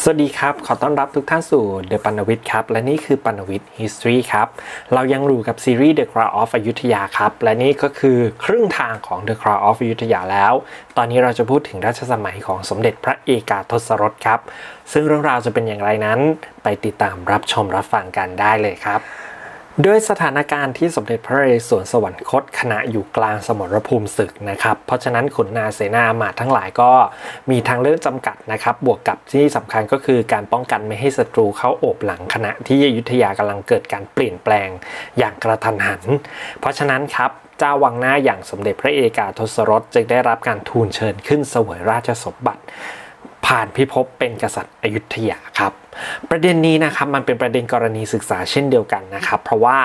สวัสดีครับขอต้อนรับทุกท่านสู่ The ปนวิทย์ครับและนี่คือปนวิทย์ History ครับเรายังอยู่กับซีรีส์ The Crown of อยุธยาครับและนี่ก็คือครึ่งทางของ The Crown of อยุธยาแล้วตอนนี้เราจะพูดถึงรัชสมัยของสมเด็จพระเอกาทศรถครับซึ่งเรื่องราวจะเป็นอย่างไรนั้นไปติดตามรับชมรับฟังกันได้เลยครับด้วยสถานการณ์ที่สมเด็จพระนเรศวรสวรรคตขณะอยู่กลางสมรภูมิศึกนะครับเพราะฉะนั้นขุนนางเสนาอมาตย์ทั้งหลายก็มีทางเลือกจำกัดนะครับบวกกับที่สำคัญก็คือการป้องกันไม่ให้ศัตรูเข้าโอบหลังขณะที่อยุธยากำลังเกิดการเปลี่ยนแปลงอย่างกระทันหันเพราะฉะนั้นครับเจ้าวังหน้าอย่างสมเด็จพระเอกาทศรถจึงได้รับการทูลเชิญขึ้นเสวยราชสมบัติผ่านพิภพเป็นกษัตริย์อยุธยาครับประเด็นนี้นะครับมันเป็นประเด็นกรณีศึกษาเช่นเดียวกันนะครับเพราะว่า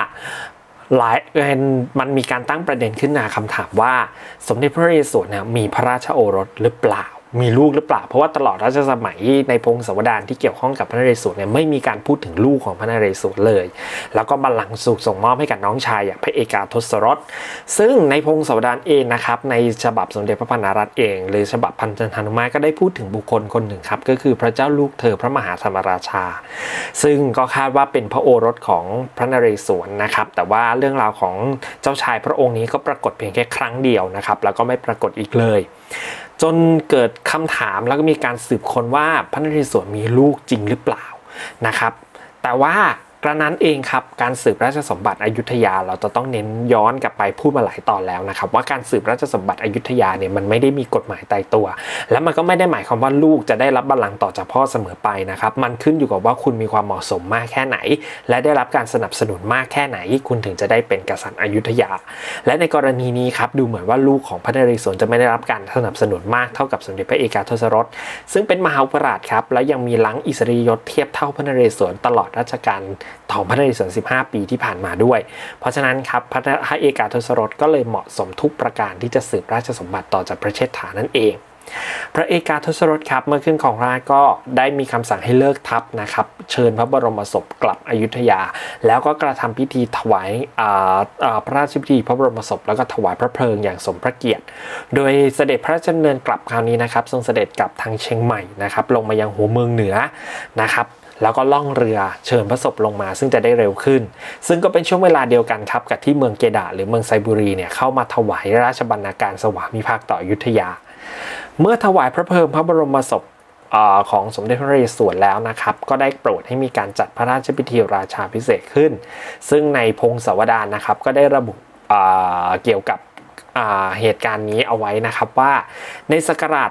มันมีการตั้งประเด็นขึ้นมาคำถามว่าสมเด็จพระนเรศวรเนี่ยมีพระราชโอรสหรือเปล่ามีลูกหรือเปล่าเพราะว่าตลอดรัชสมัยในพงศาวดารที่เกี่ยวข้องกับพระนเรศวรเนี่ยไม่มีการพูดถึงลูกของพระนเรศวรเลยแล้วก็บัลลังก์ส่งมอบให้กับน้องชายอย่างพระเอกาทศรถซึ่งในพงศาวดารเองนะครับในฉบับสมเด็จพระพันนรัตน์เองหรือฉบับพันจันทานุมาตรก็ได้พูดถึงบุคคลคนหนึ่งครับก็คือพระเจ้าลูกเธอพระมหาธรรมราชาซึ่งก็คาดว่าเป็นพระโอรสของพระนเรศวรนะครับแต่ว่าเรื่องราวของเจ้าชายพระองค์นี้ก็ปรากฏเพียงแค่ครั้งเดียวนะครับแล้วก็ไม่ปรากฏอีกเลยจนเกิดคำถามแล้วก็มีการสืบค้นว่าพระนเรศวรมีลูกจริงหรือเปล่านะครับแต่ว่ากระนั้นเองครับการสืบราชสมบัติอยุธยาเราจะต้องเน้นย้อนกลับไปพูดมาหลายตอนแล้วนะครับว่าการสืบราชสมบัติอยุธยาเนี่ยมันไม่ได้มีกฎหมายตายตัวและมันก็ไม่ได้หมายความว่าลูกจะได้รับบัลลังก์ต่อจากพ่อเสมอไปนะครับมันขึ้นอยู่กับว่าคุณมีความเหมาะสมมากแค่ไหนและได้รับการสนับสนุนมากแค่ไหนคุณถึงจะได้เป็นกษัตริย์อยุธยาและในกรณีนี้ครับดูเหมือนว่าลูกของพระนเรศวรจะไม่ได้รับการสนับสนุนมากเท่ากับสมเด็จพระเอกาทศรถซึ่งเป็นมหาอุปราชครับและยังมีลังอิสริยยศเทียบเท่าพระนเรศวรตลอดรัชกาลของพระนเรศวร15 ปีที่ผ่านมาด้วยเพราะฉะนั้นครับพระเอกาทศรถก็เลยเหมาะสมทุกประการที่จะสืบราชสมบัติต่อจากพระเชษฐานั่นเองพระเอกาทศรถครับเมื่อขึ้นครองราชย์ก็ได้มีคำสั่งให้เลิกทัพนะครับเชิญพระบรมศพกลับอยุธยาแล้วก็กระทำพิธีถวายพระราชพิธีพระบรมศพแล้วก็ถวายพระเพลิงอย่างสมพระเกียรติโดยเสด็จพระราชดำเนินกลับคราวนี้นะครับทรงเสด็จกลับทางเชียงใหม่นะครับลงมายังหัวเมืองเหนือนะครับแล้วก็ล่องเรือเชิญพระศพลงมาซึ่งจะได้เร็วขึ้นซึ่งก็เป็นช่วงเวลาเดียวกันครับกับที่เมืองเกดาหรือเมืองไซบุรีเนี่ยเข้ามาถวายราชบรรณาการสวามิภักดิ์ต่ออยุธยาเมื่อถวายพระเพลิงพระบรมศพของสมเด็จพระนเรศวรแล้วนะครับก็ได้โปรดให้มีการจัดพระราชพิธีราชาภิเษกขึ้นซึ่งในพงศาวดารนะครับก็ได้ระบุเกี่ยวกับเหตุการณ์นี้เอาไว้นะครับว่าในศักราช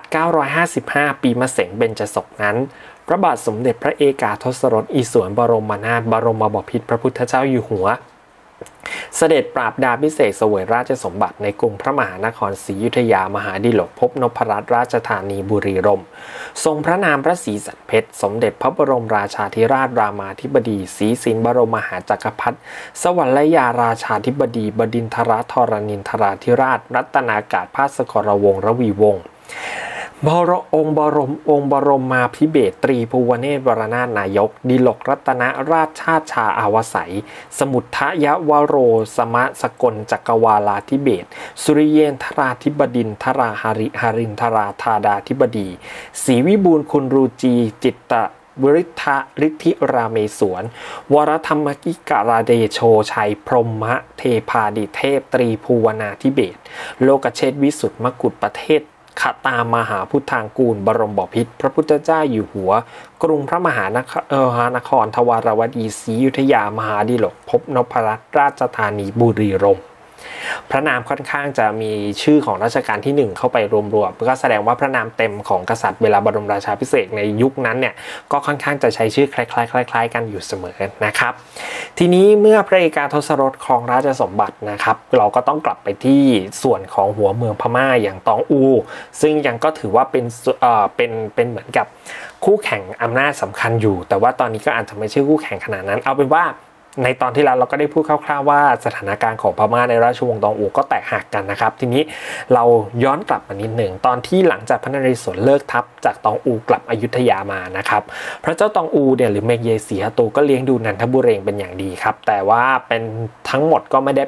955ปีมะเสงเบญจศกนั้นพระบาทสมเด็จพระเอกาทศรถอิศวรบรมนาถบรมบพิตรพระพุทธเจ้าอยู่หัวเสด็จปราบดาพิเศษเสวยราชสมบัติในกรุงพระมหานครศรีอยุธยามหาดิลกภพนพรัตนราชธานีบุรีรัมย์ทรงพระนามพระศรีสันเพชรสมเด็จพระบรมราชาธิราชรามาธิบดีศรีสินบรมมหาจักรพรรดิสวรรยาราชาธิบดีบดินทรธรณินทราธิราชรัตนากาศพาสกรวงศ์ระวีวงศ์องค์บรมมาภิเบศตรีภูวเนศวรนาถนายกดิลกรัตนราชาชาอาวสัยสมุทะยวโรสมะสกลจักรวาลาธิเบศสุริเยนทราธิบดินทราหรินทราธาดาธิบดีศรีวิบูลย์คุณรูจีจิตตวริทะฤทธิราเมศวรวรธรรมกิกราเดโชชัยพรหมเทพาดิเทพตรีภูวนาธิเบศโลกเชษวิสุทธิมกุฎประเทศขตามหาพุทธางกูลบรมบพิตรพระพุทธเจ้าอยู่หัวกรุงพระมหานครทวารวดีศรีอยุธยามหาดิลกภพนพรัตนราชธานีบุรีรัมย์พระนามค่อนข้างจะมีชื่อของรัชกาลที่1เข้าไปรวมๆก็แสดงว่าพระนามเต็มของกษัตริย์เวลาบรมราชาภิเษกในยุคนั้นเนี่ยก็ค่อนข้างจะใช้ชื่อคล้ายๆกันอยู่เสมอนะครับทีนี้เมื่อพระเอกาทศรถครองราชสมบัตินะครับเราก็ต้องกลับไปที่ส่วนของหัวเมืองพม่าอย่างตองอูซึ่งยังก็ถือว่าเป็นเหมือนกับคู่แข่งอำนาจสำคัญอยู่แต่ว่าตอนนี้ก็อาจจะไม่ใช่คู่แข่งขนาดนั้นเอาเป็นว่าในตอนที่แล้วเราก็ได้พูดคร่าวๆว่าสถานการณ์ของพม่าในราชวงศ์ตองอูก็แตกหักกันนะครับทีนี้เราย้อนกลับมานิดหนึ่งตอนที่หลังจากพระนเรศวรเลิกทัพจากตองอูกลับอยุธยามานะครับพระเจ้าตองอูเนี่ยหรือเมงเยศรีหตูก็เลี้ยงดูนันทบุเรงเป็นอย่างดีครับแต่ว่าเป็นทั้งหมดก็ไม่ได้เป็นค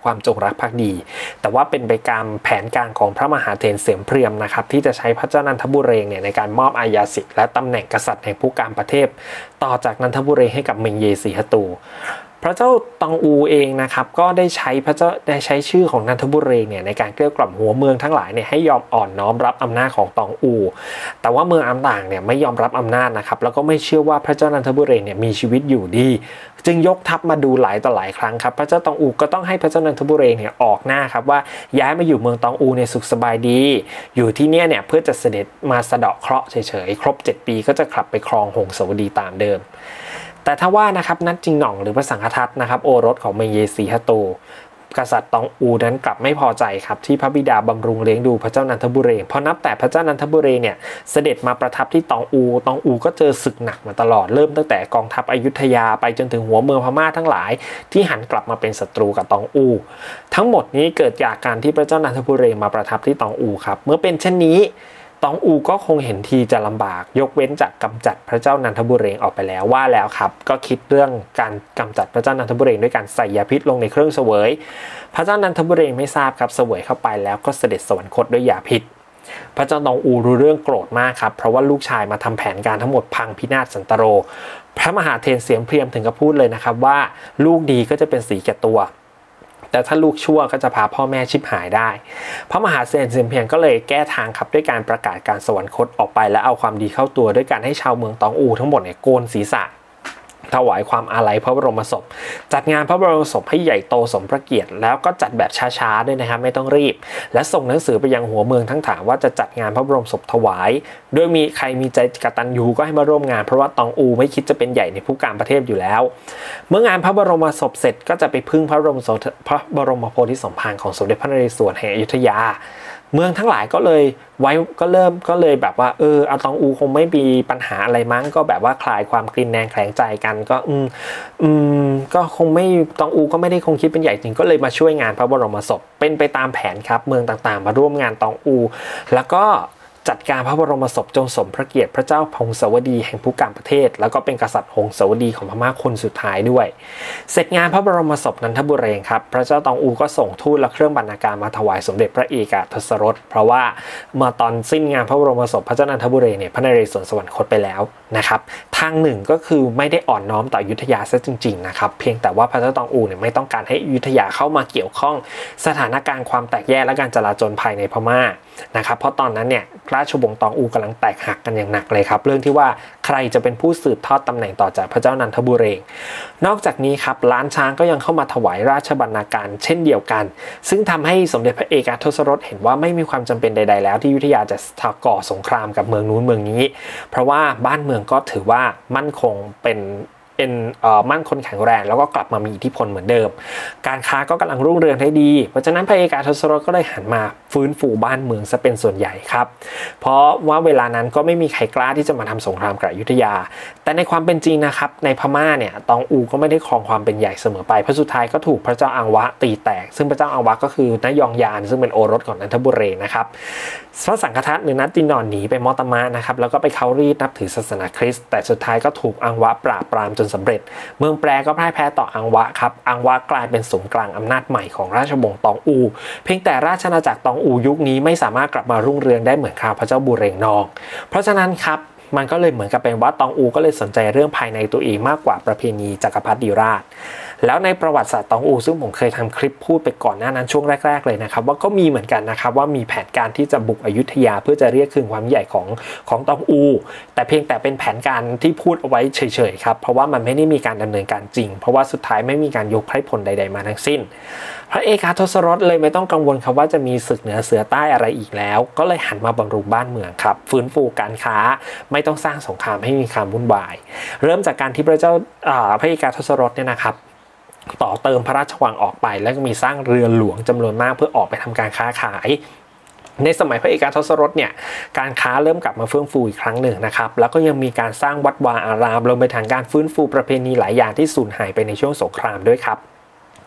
ความจงรักภักดีแต่ว่าเป็นไปตามแผนการของพระมหาเถรเสียมเพรียมนะครับที่จะใช้พระเจ้านันทบุเรงเนี่ยในการมอบอาญาสิทธิ์และตำแหน่งกษัตริย์แห่งผู้การประเทศต่อจากนันทบุเรงให้กับเมงเยสีหตูพระเจ้าตองอูเองนะครับก็ได้ใช้ชื่อของนันทบุเรงเนี่ยในการเกลี้ยกล่อมหัวเมืองทั้งหลายเนี่ยให้ยอมอ่อนน้อมรับอำนาจของตองอูแต่ว่าเมืองต่างๆเนี่ยไม่ยอมรับอำนาจนะครับแล้วก็ไม่เชื่อว่าพระเจ้านันทบุเรงเนี่ยมีชีวิตอยู่ดีจึงยกทัพมาดูหลายต่อหลายครั้งครับพระเจ้าตองอูก็ต้องให้พระเจ้านันทบุเรงเนี่ยออกหน้าครับว่าย้ายมาอยู่เมืองตองอูเนี่ยสุขสบายดีอยู่ที่เนี่ยเพื่อจะเสด็จมาสะเดาะเคราะห์เฉยๆครบ7 ปีก็จะกลับไปครองหงสาวดีตามเดิมแต่ถ้าว่านะครับนัดจิงหน่องหรือพระสังฆทัตนะครับโอรสของเมงเยสีหตูกษัตริย์ตองอูนั้นกลับไม่พอใจครับที่พระบิดาบำรุงเลี้ยงดูพระเจ้านันทบุเรงเพราะนับแต่พระเจ้านันทบุเรงเนี่ยเสด็จมาประทับที่ตองอูก็เจอศึกหนักมาตลอดเริ่มตั้งแต่กองทัพอยุธยาไปจนถึงหัวเมืองพม่าทั้งหลายที่หันกลับมาเป็นศัตรูกับตองอูทั้งหมดนี้เกิดจากการที่พระเจ้านันทบุเรงมาประทับที่ตองอูครับเมื่อเป็นเช่นนี้ตองอูก็คงเห็นทีจะลำบากยกเว้นจากกำจัดพระเจ้านันทบุเรงออกไปแล้วว่าแล้วครับก็คิดเรื่องการกำจัดพระเจ้านันทบุเรงด้วยการใส่ยาพิษลงในเครื่องเสวยพระเจ้านันทบุเรงไม่ทราบครับเสวยเข้าไปแล้วก็เสด็จสวรรคตด้วยยาพิษพระเจ้าตองอูรู้เรื่องโกรธมากครับเพราะว่าลูกชายมาทำแผนการทั้งหมดพังพินาศสันตโรพระมหาเถรเสียมเพรียมถึงกับพูดเลยนะครับว่าลูกดีก็จะเป็นสีแก่ตัวแต่ถ้าลูกชั่วก็จะพาพ่อแม่ชิบหายได้พระมหาเถรเสียมเพรียมก็เลยแก้ทางครับด้วยการประกาศการสวรรคตออกไปและเอาความดีเข้าตัวด้วยการให้ชาวเมืองตองอูทั้งหมดเนี่ยโกนศีรษะถวายความอาลัยพระบรมศพจัดงานพระบรมศพให้ใหญ่โตสมพระเกียรติแล้วก็จัดแบบช้าๆด้วยนะครับไม่ต้องรีบและส่งหนังสือไปยังหัวเมืองทั้งถามว่าจะจัดงานพระบรมศพถวายโดยมีใครมีใจกตัญญูก็ให้มาร่วมงานเพราะว่าตองอูไม่คิดจะเป็นใหญ่ในผู้การประเทศอยู่แล้วเมื่องานพระบรมศพเสร็จก็จะไปพึ่งพระบรมโพธิสมภารของสมเด็จพระนเรศวรแห่งอยุธยาเมืองทั้งหลายก็เลยแบบว่าเอาตองอูคงไม่มีปัญหาอะไรมั้งก็แบบว่าคลายความกรินแรงแข็งใจกันก็ก็คงไม่ตองอูก็ไม่ได้คงคิดเป็นใหญ่จริงก็เลยมาช่วยงานพระบรมศพเป็นไปตามแผนครับเมืองต่างๆมาร่วมงานตองอูแล้วก็จัดการพระบรมศพจงสมพระเกียรติพระเจ้าหงสาวดีแห่งผู้การประเทศแล้วก็เป็นกษัตริย์หงสาวดีของพม่าคนสุดท้ายด้วยเสร็จงานพระบรมศพนันทบุเรงครับพระเจ้าตองอูก็ส่งทูตและเครื่องบรรณาการมาถวายสมเด็จพระเอกทศรสเพราะว่าเมื่อตอนสิ้นงานพระบรมศพพระเจ้านันทบุเรงเนี่ยพระนเรศวรสวรรคตไปแล้วนะครับทางหนึ่งก็คือไม่ได้อ่อนน้อมต่ออยุธยาซะจริงๆนะครับเพียงแต่ว่าพระเจ้าตองอูเนี่ยไม่ต้องการให้อยุธยาเข้ามาเกี่ยวข้องสถานการณ์ความแตกแยกและการจลาจลภายในพม่านะครับเพราะตอนนั้นเนี่ยราชวงศ์ตองอูกำลังแตกหักกันอย่างหนักเลยครับเรื่องที่ว่าใครจะเป็นผู้สืบทอดตำแหน่งต่อจากพระเจ้านันทบุเรงนอกจากนี้ครับล้านช้างก็ยังเข้ามาถวายราชบรรณาการเช่นเดียวกันซึ่งทำให้สมเด็จพระเอกทศรสเห็นว่าไม่มีความจำเป็นใดๆแล้วที่อยุธยาจะก่อสงครามกับเมืองนู้นเมืองนี้เพราะว่าบ้านเมืองก็ถือว่ามั่นคงเป็นมั่นคงแข็งแรงแล้วก็กลับมามีอิทธิพลเหมือนเดิมการค้าก็กำลังรุ่งเรืองได้ดีเพราะฉะนั้นพระเอกทศรสก็เลยหันมาฟื้นฟูบ้านเมืองซะเป็นส่วนใหญ่ครับเพราะว่าเวลานั้นก็ไม่มีใครกล้าที่จะมาทำสงครามกับอยุธยาแต่ในความเป็นจริงนะครับในพม่าเนี่ยตองอูก็ไม่ได้ครองความเป็นใหญ่เสมอไปเพราะสุดท้ายก็ถูกพระเจ้าอังวะตีแตกซึ่งพระเจ้าอังวะก็คือนยองยานซึ่งเป็นโอรสของนันทบุเรงนะครับพระสังฆทัตหรือนัตตินอนหนีไปมอตมะนะครับแล้วก็ไปเข้ารีดนับถือศาสนาคริสต์แต่สุดท้ายก็ถูกอังวะปราบปรามจนสำเร็จเมืองแปรก็พ่ายแพ้ต่ออังวะครับอังวะกลายเป็นศูนย์กลางอำนาจใหม่ของราชวงศ์ตองอูเพียงแต่ราชอาณาจักรตองอูยุคนี้ไม่สามารถกลับมารุ่งเรืองได้เหมือนคราวพระเจ้าบูเรงนองเพราะฉะนั้นครับมันก็เลยเหมือนกับเป็นว่าตองอูก็เลยสนใจเรื่องภายในตัวเองมากกว่าประเพณีจักรพรรดิราชแล้วในประวัติศาสตร์ตองอูซึ่งผมเคยทำคลิปพูดไปก่อนหน้านั้นช่วงแรกๆเลยนะครับว่าก็มีเหมือนกันนะครับว่ามีแผนการที่จะบุกอยุธยาเพื่อจะเรียกคืนความใหญ่ของตองอูแต่เพียงแต่เป็นแผนการที่พูดเอาไว้เฉยๆครับเพราะว่ามันไม่ได้มีการดำเนินการจริงเพราะว่าสุดท้ายไม่มีการยกไพร่พลใดๆมาทั้งสิ้นพระเอกทศรสเลยไม่ต้องกังวลครับว่าจะมีศึกเหนือเสือใต้อะไรอีกแล้วก็เลยหันมาบำรุงบ้านเมืองครับฟื้นฟูการค้าไม่ต้องสร้างสงครามให้มีความวุ่นวายเริ่มจากการที่พระเอกทศรสเนี่ยนะครับต่อเติมพระราชวังออกไปแล้วก็มีสร้างเรือหลวงจำนวนมากเพื่อออกไปทำการค้าขายในสมัยพระเอกทศรสเนี่ยการค้าเริ่มกลับมาเฟื่องฟูอีกครั้งหนึ่งนะครับแล้วก็ยังมีการสร้างวัดวาอารามรวมไปถึงการฟื้นฟูประเพณีหลายอย่างที่สูญหายไปในช่วงสงครามด้วยครับ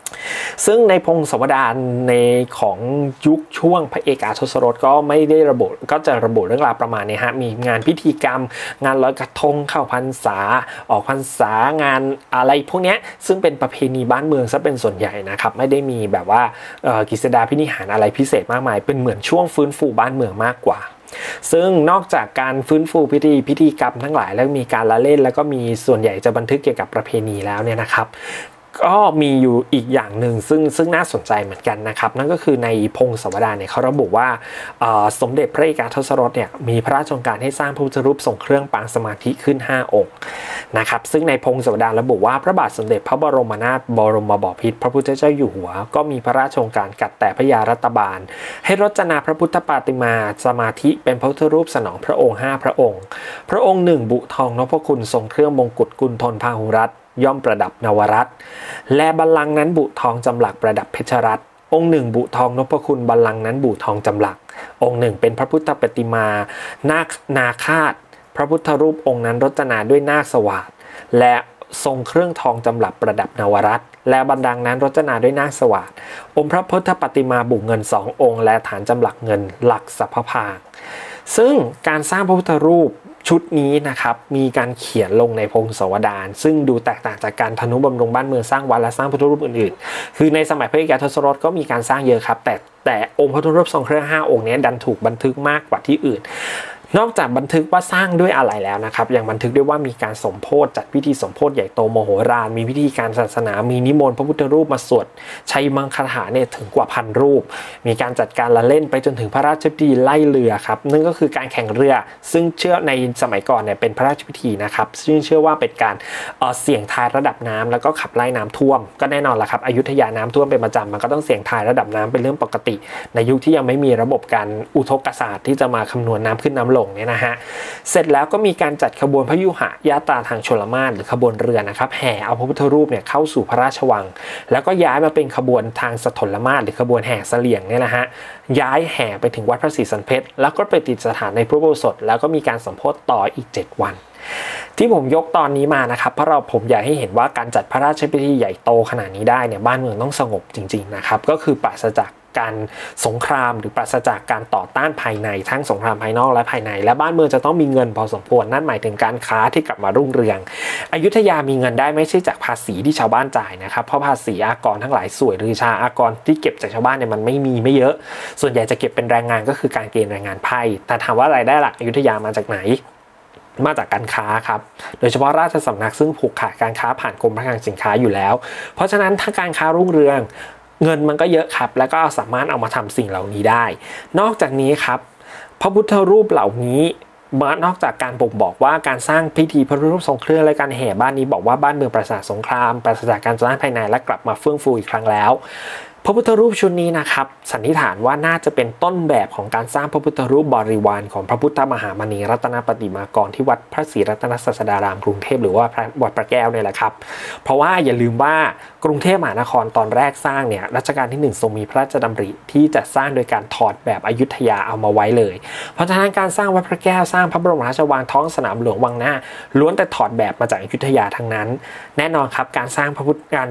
ซึ่งในพงศาวดารในของยุคช่วงพระเอกอาทศรสก็ไม่ได้ระบุก็จะระบุเรื่องราวประมาณนี้ฮะมีงานพิธีกรรมงานลอยกระทงเข้าพรรษาออกพรรษางานอะไรพวกนี้ซึ่งเป็นประเพณีบ้านเมืองซะเป็นส่วนใหญ่นะครับไม่ได้มีแบบว่ากิจดาพินิหารอะไรพิเศษมากมายเป็นเหมือนช่วงฟื้นฟูบ้านเมืองมากกว่าซึ่งนอกจากการฟื้นฟูพิธีกรรมทั้งหลายแล้วมีการละเล่นแล้วก็มีส่วนใหญ่จะบันทึกเกี่ยวกับประเพณีแล้วเนี่ยนะครับก็มีอยู่อีกอย่างหนึ่งซึ่งน่าสนใจเหมือนกันนะครับนั่นก็คือในพงศาวดารเนี่ยเขาระบุว่าสมเด็จพระเอกาทศรสเนี่ยมีพระราชโองการให้สร้างพระพุทธรูปทรงเครื่องปางสมาธิขึ้น5องค์นะครับซึ่งในพงศาวดารระบุว่าพระบาทสมเด็จพระบรมนาถบรมบพิตรพระพุทธเจ้าอยู่หัวก็มีพระราชโองการกัดแต่พระยารัตบาลให้รจนาพระพุทธปาติมาสมาธิเป็นพระพุทธรูปสนองพระองค์5พระองค์พระองค์1บุทองนพคุณทรงเครื่องมงกุฎกุลธนพาหุรัตน์ย่อมประดับนวรัตน์และบัลลังก์นั้นบุทองจำหลักประดับเพชรรัตน์องค์หนึ่งบุทองนพคุณบัลลังก์นั้นบุทองจำหลักองค์หนึ่งเป็นพระพุทธปฏิมานาคาตพระพุทธรูปองค์นั้นรจนาด้วยนาคสวาทและทรงเครื่องทองจำหลักประดับนวรัตน์และบัลลังก์นั้นรจนาด้วยนาคสวาทองค์พระพุทธปฏิมาบุเงิน2องค์และฐานจำหลักเงินหลักสัพพางซึ่งการสร้างพระพุทธรูปชุดนี้นะครับมีการเขียนลงในพงศาวดารซึ่งดูแตกต่างจากการทนุบำรุงบ้านเมืองสร้างวัดและสร้างพระพุทธรูปอื่นๆคือในสมัยพระเอกาทศรสก็มีการสร้างเยอะครับแต่องค์พระพุทธรูปทรงเครื่อง5องค์นี้ดันถูกบันทึกมากกว่าที่อื่นนอกจากบันทึกว่าสร้างด้วยอะไรแล้วนะครับยังบันทึกด้วยว่ามีการสมโพธิจัดพิธีสมโพธิใหญ่โตมโหฬารมีพิธีการศาสนามีนิมนต์พระพุทธรูปมาสวดชัยมังคลาเนี่ยถึงกว่า1,000 รูปมีการจัดการละเล่นไปจนถึงพระราชพิธีไล่เรือครับนั่นก็คือการแข่งเรือซึ่งเชื่อในสมัยก่อนเนี่ยเป็นพระราชพิธีนะครับซึ่งเชื่อว่าเป็นการเสี่ยงทายระดับน้ำแล้วก็ขับไล่น้ำท่วมก็แน่นอนละครับอยุธยาน้ำท่วมเป็นประจำมันก็ต้องเสี่ยงทายระดับน้ำเป็นเรื่องปกติในยุคที่ยังไม่มีระบบการอุทกศาสตร์ที่จะมาคำนวณน้ำขึ้นน้ำลงเนี่ยนะฮะเสร็จแล้วก็มีการจัดขบวนพยุหญาตราทางชลมารหรือขบวนเรือนะครับแห่เอาพระพุทธรูปเนี่ยเข้าสู่พระราชวังแล้วก็ย้ายมาเป็นขบวนทางสถลมาศหรือขบวนแห่เสลี่ยงเนี่ยนะฮะย้ายแห่ไปถึงวัดพระศรีสันเพชรแล้วก็ไปติดสถานในพระอุโบสถแล้วก็มีการสมโภชต่ออีก7 วันที่ผมยกตอนนี้มานะครับเพราะผมอยากให้เห็นว่าการจัดพระราชพิธีใหญ่โตขนาดนี้ได้เนี่ยบ้านเมืองต้องสงบจริงๆนะครับก็คือปราศจากการสงครามหรือปราศจากการต่อต้านภายในทั้งสงครามภายนอกและภายในและบ้านเมืองจะต้องมีเงินพอสมควรนั่นหมายถึงการค้าที่กลับมารุ่งเรืองอยุธยามีเงินได้ไม่ใช่จากภาษีที่ชาวบ้านจ่ายนะครับเพราะภาษีอากรทั้งหลายสวยหรือชาอากรที่เก็บจากชาวบ้านเนี่ยมันไม่เยอะส่วนใหญ่จะเก็บเป็นแรงงานก็คือการเกณฑ์แรงงานไพ่แต่ถามว่ารายได้หลักอยุธยามาจากไหนมาจากการค้าครับโดยเฉพาะราชสำนักซึ่งผูกขาดการค้าผ่านกรมพระคลังสินค้าอยู่แล้วเพราะฉะนั้นถ้าการค้ารุ่งเรืองเงินมันก็เยอะครับแล้วก็สามารถเอามาทำสิ่งเหล่านี้ได้นอกจากนี้ครับพระพุทธรูปเหล่านี้นอกจากการบ่งบอกว่าการสร้างพิธีพระพุทธรูปทรงเครื่องและการแห่บ้านนี้บอกว่าบ้านเมืองปราศจากสงครามปราศจากการต่อต้านภายในและกลับมาเฟื่องฟูอีกครั้งแล้วพระพุทธรูปชุดนี้นะครับสันนิษฐานว่าน่าจะเป็นต้นแบบของการสร้างพระพุทธรูปบริวารของพระพุทธมหามณีรัตนปฏิมากรที่วัดพระศรีรัตนศาสดารามกรุงเทพหรือว่าวัดพระแก้วเนี่ยแหละครับเพราะว่าอย่าลืมว่ากรุงเทพมหานครตอนแรกสร้างเนี่ยรัชกาลที่1ทรงมีพระราชดำริที่จะสร้างโดยการถอดแบบอยุธยาเอามาไว้เลยเพราะฉะนั้นการสร้างวัดพระแก้วสร้างพระบรมราชวังท้องสนามหลวงวังหน้าล้วนแต่ถอดแบบมาจากอยุธยาทั้งนั้นแน่นอนครับการสร้างพระ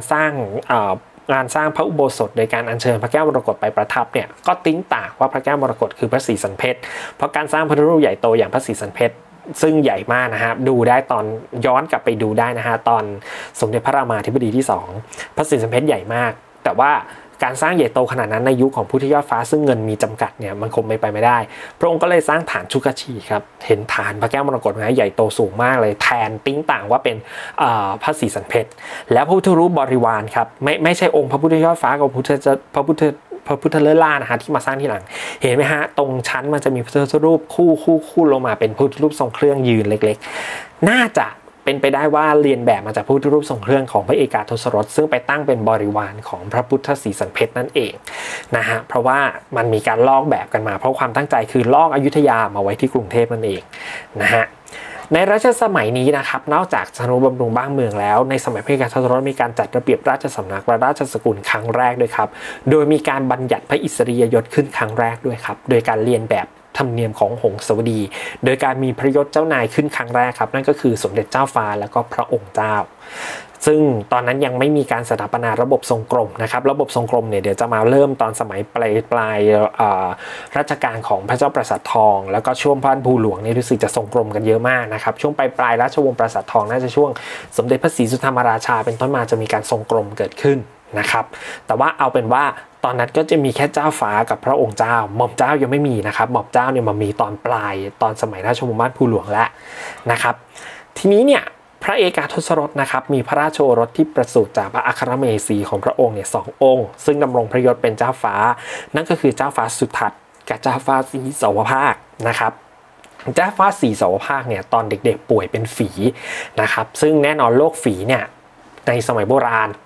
ระอุโบสถโดยการอัญเชิญพระแก้วมรกตไปประทับเนี่ยก็ติ้งต่างว่าพระแก้วมรกตคือพระศรีสันเพชรเพราะการสร้างพระพุทธรูปใหญ่โตอย่างพระศรีสันเพชรซึ่งใหญ่มากนะครับดูได้ตอนย้อนกลับไปดูได้นะฮะตอนสมเด็จพระรามาธิบดีที่2พระศรีสันเพชรใหญ่มากแต่ว่าการสร้างใหญ่โตขนาดนั้นในยุคของพุทธยอดฟ้าซึ่งเงินมีจำกัดเนี่ยมันคงไม่ได้พระองค์ก็เลยสร้างฐานชุกชีครับเห็นฐานพระแก้วมรกตนะใหญ่โตสูงมากเลยแทนติ้งต่างว่าเป็นพระศรีสันเพชรแล้วพระพุทธรูปบริวารครับไม่ใช่องค์พระพุทธยอดฟ้ากับพระพุทธเลิศล่านะฮะที่มาสร้างที่หลังเห็นไหมฮะตรงชั้นมันจะมีพระพุทธรูปคู่ลงมาเป็นพระพุทธรูปทรงเครื่องยืนเล็กๆน่าจะเป็นไปได้ว่าเรียนแบบมาจากพระพุทธรูปทรงเครื่องของพระเอกาทศรสซึ่งไปตั้งเป็นบริวารของพระพุทธศรีสันเพชรนั่นเองนะฮะเพราะว่ามันมีการลอกแบบกันมาเพราะความตั้งใจคือลอกอยุธยามาไว้ที่กรุงเทพนั่นเองนะฮะในรัชสมัยนี้นะครับนอกจากทนุบำรุงบ้านเมืองแล้วในสมัยพระเอกาทศรสมีการจัดระเบียบราชสำนักและราชสกุลครั้งแรกด้วยครับโดยมีการบัญญัติพระอิสริยยศขึ้นครั้งแรกด้วยครับโดยการเรียนแบบธรรมเนียมของหงสาวดีโดยการมีพระยศเจ้านายขึ้นครั้งแรกครับนั่นก็คือสมเด็จเจ้าฟ้าแล้วก็พระองค์เจ้าซึ่งตอนนั้นยังไม่มีการสถาปนาระบบทรงกรมนะครับระบบทรงกรมเนี่ยเดี๋ยวจะมาเริ่มตอนสมัยปลายรัชกาลของพระเจ้าปราสาททองแล้วก็ช่วงพระภูหลวงนี่รู้สึกจะทรงกรมกันเยอะมากนะครับช่วงปลายราชวงศ์ปราสาททองน่าจะช่วงสมเด็จพระศรีสุธรรมราชาเป็นต้นมาจะมีการทรงกรมเกิดขึ้นนะครับแต่ว่าเอาเป็นว่าตอนนั้นก็จะมีแค่เจ้าฟ้ากับพระองค์เจ้าหม่อมเจ้ายังไม่มีนะครับหม่อมเจ้าเนี่ยมามีตอนปลายตอนสมัยราชวงศ์บ้านภูหลวงแล้วนะครับทีนี้เนี่ยพระเอกาทศรถนะครับมีพระราชโอรสที่ประสูติจากพระอัครมเหสีของพระองค์เนี่ย2 องค์ซึ่งดำรงพระยศเป็นเจ้าฟ้านั่นก็คือเจ้าฟ้าสุทัศน์กับเจ้าฟ้าศรีสวภาคนะครับเจ้าฟ้าศรีสวภาคเนี่ยตอนเด็กๆป่วยเป็นฝีนะครับซึ่งแน่นอนโรคฝีเนี่ยในสมัยโบราณ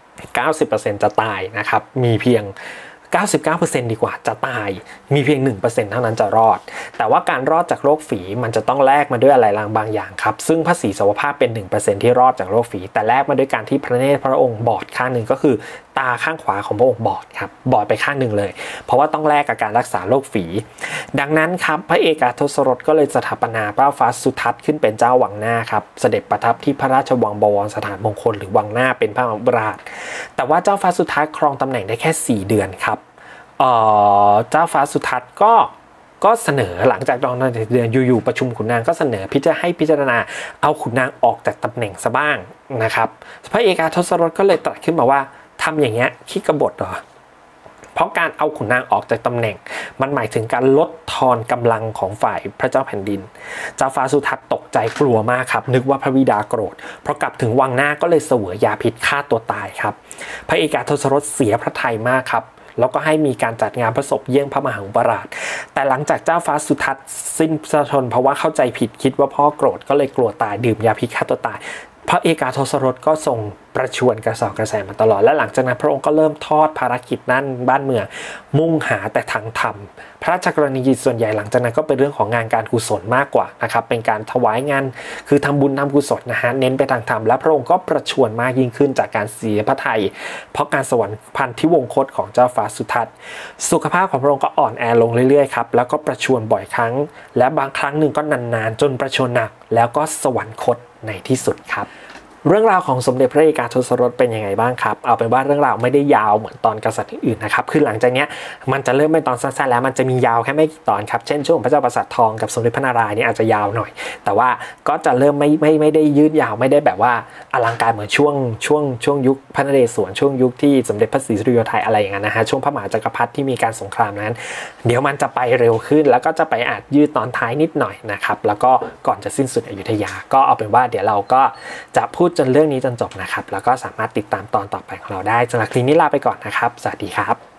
90% จะตายนะครับมีเพียง 99% ดีกว่าจะตายมีเพียง 1% เท่านั้นจะรอดแต่ว่าการรอดจากโรคฝีมันจะต้องแลกมาด้วยอะไรบางอย่างครับซึ่งพระศรีสวภาคเป็น 1% ที่รอดจากโรคฝีแต่แลกมาด้วยการที่พระเนตรพระองค์บอดข้างหนึ่งก็คือตาข้างขวาของพระองค์บอดครับบอดไปข้างหนึ่งเลยเพราะว่าต้องแลกกับการรักษาโรคฝีดังนั้นครับพระเอกาทศรถก็เลยสถาปนาพระฟ้าสุทัศน์ขึ้นเป็นเจ้าวังหน้าครับเสด็จประทับที่พระราชวังบวรสถานมงคลหรือวังหน้าเป็นพระมหาราชแต่ว่าเจ้าฟ้าสุทัศน์ครองตำแหน่งได้แค่4 เดือนครับเจ้าฟ้าสุทัศน์ก็เสนอหลังจากตอนนั้นเดือนอยู่ๆประชุมขุนนางก็เสนอให้พิจารณาเอาขุนนางออกจากตำแหน่งซะบ้างนะครับพระเอกาทศรถก็เลยตรัสขึ้นมาว่าทำอย่างเงี้ยขี้กบฏเหรอเพราะการเอาขุนนางออกจากตำแหน่งมันหมายถึงการลดทอนกำลังของฝ่ายพระเจ้าแผ่นดินเจ้าฟ้าสุทัศน์ตกใจกลัวมากครับนึกว่าพระบิดาโกรธเพราะกลับถึงวังหน้าก็เลยเสวยยาพิษฆ่าตัวตายครับพระเอกาทศรถเสียพระทัยมากครับแล้วก็ให้มีการจัดงานพระศพเยี่ยงพระมหาอุปราชแต่หลังจากเจ้าฟ้าสุทัศน์สิ้นพระชนม์เพราะว่าเข้าใจผิดคิดว่าพ่อโกรธก็เลยกลัวตายดื่มยาพิษฆ่าตัวตายพระเอกาทศรถก็ทรงประชวรกระสอบกระแสมาตลอดและหลังจากนั้นพระองค์ก็เริ่มทอดภารกิจนั่นบ้านเมืองมุ่งหาแต่ทางธรรมพระราชกรณียกิจส่วนใหญ่หลังจากนั้นก็เป็นเรื่องของงานการกุศลมากกว่านะครับเป็นการถวายงานคือทำบุญทำกุศลนะฮะเน้นไปทางธรรมและพระองค์ก็ประชวรมากยิ่งขึ้นจากการเสียพระทัยเพราะการสวรรพันที่วงคตของเจ้าฟ้าสุทัศน์สุขภาพของพระองค์ก็อ่อนแอลงเรื่อยๆครับแล้วก็ประชวรบ่อยครั้งและบางครั้งหนึ่งก็นานๆจนประชวรหนักแล้วก็สวรรคตในที่สุดครับเรื่องราวของสมเด็จพระเอกาทศรถเป็นยังไงบ้างครับเอาเป็นว่าเรื่องราวไม่ได้ยาวเหมือนตอนกษัตริย์อื่นๆนะครับคือหลังจากนี้มันจะเริ่มเป็นตอนสั้นๆแล้วมันจะมียาวแค่ไม่กี่ตอนครับเช่นช่วงพระเจ้าปราสาททองกับสมเด็จพระนารายณ์นี่อาจจะยาวหน่อยแต่ว่าก็จะเริ่มไม่ได้ยืดยาวไม่ได้แบบว่าอลังการเหมือนช่วงยุคพระนเรศวรช่วงยุคที่สมเด็จพระศรีสุริโยไทยอะไรอย่างนั้นนะฮะช่วงพระมหาจักรพรรดิที่มีการสงครามนั้นเดี๋ยวมันจะไปเร็วขึ้นแล้วก็จะไปอาจยืดตอนท้ายนิดหน่อยนะครับแล้วก็ก่อนจะสิ้นสุดอยุธยาก็เอาเป็นว่าเดี๋ยวเราก็จะพูดจนเรื่องนี้จนจบนะครับแล้วก็สามารถติดตามตอนต่อไปของเราได้สำหรับคลิปนี้ลาไปก่อนนะครับสวัสดีครับ